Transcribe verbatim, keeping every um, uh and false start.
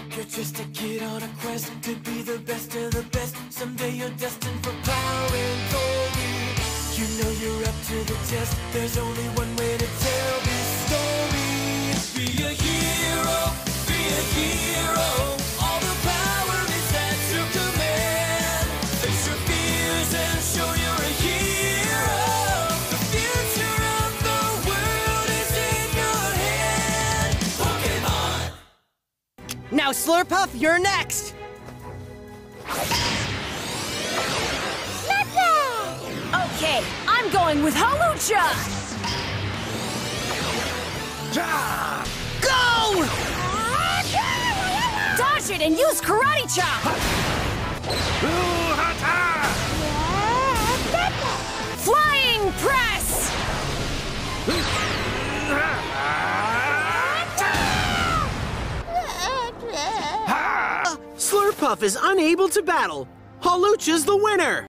You're just a kid on a quest, could be the best of the best. Someday you're destined for power and glory. You know you're up to the test, there's only one way to tell this story. Be a hero, be a hero. All the power is at your command. Face your fears and show you're a hero. The future of the world is in your hand. Pokemon! Now, Slurpuff, you're next! Okay, I'm going with Hawlucha! Go! Dodge it and use Karate Chop! Flying Press! Slurpuff is unable to battle. Hawlucha's the winner!